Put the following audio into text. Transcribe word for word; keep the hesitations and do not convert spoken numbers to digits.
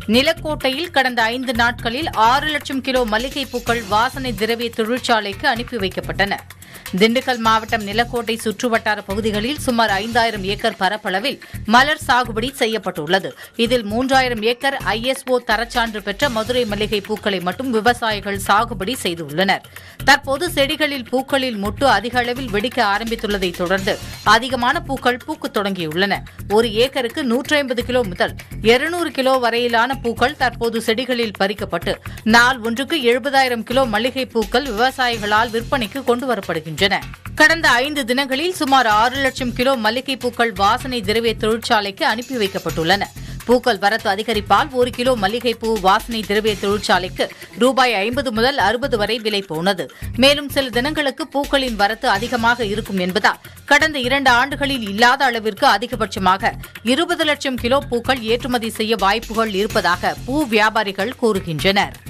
நிலக்கோட்டையில் கடந்த ஐந்து நாட்களில் ஆறு லட்சம் கிலோ மல்லிகை பூக்கள் வாசனை திரவிய தொழிற்சாலைக்கு அனுப்பி வைக்கப்பட்டன. திண்டுக்கல் மாவட்டம் நிலக்கோட்டை சுற்றுவட்டார பகுதிகளில் சுமார் ஐந்தாயிரம் ஏக்கர் பரப்பளவில் மலர் சாகுபடி செய்யப்பட்டுள்ளது. இதில் மூன்றாயிரம் ஏக்கர் ஐஎஸ்ஓ தரச்சான்று பெற்ற மதுரை மல்லிகை பூக்களை மட்டும் விவசாயிகள் சாகுபடி செய்துள்ளனர். தற்போது செடிகளில் பூக்களில் மொட்டு அதிக அளவில் வெடிக்க ஆரம்பித்துள்ளதை தொடர்ந்து அதிகமான பூக்கள் பூக்கத் தொடங்கியுள்ளன. ஒரு ஏக்கருக்கு நூற்றி ஐம்பது கிலோ முதல் இருநூறு கிலோ வரையிலான பூக்கள் தற்போது செடிகளில் பறிக்கப்பட்டு நாள் ஒன்றுக்கு எழுபதாயிரம் கிலோ மல்லிகை பூக்கள் விவசாயிகளால் விற்பனைக்கு கொண்டுவரப்படுகின்றன. கடந்த ஐந்து தினங்களில் சுமார் ஆறு லட்சம் கிலோ மல்லிகை பூக்கள் வாசனை திரவிய தொழிற்சாலைக்கு அனுப்பி வைக்கப்பட்டுள்ளன. பூக்கள் வரத்து அதிகரிப்பால் ஒரு கிலோ மல்லிகை பூ வாசனை திரவிய தொழிற்சாலைக்கு ரூபாய் ஐம்பது முதல் அறுபது வரை விலை போனது. மேலும் சில தினங்களுக்கு பூக்களின் வரத்து அதிகமாக இருக்கும் என்பதால் கடந்த இரண்டு ஆண்டுகளில் இல்லாத அளவிற்கு அதிகபட்சமாக இருபது லட்சம் கிலோ பூக்கள் ஏற்றுமதி செய்ய வாய்ப்புகள் இருப்பதாக பூ வியாபாரிகள் கூறுகின்றனர்.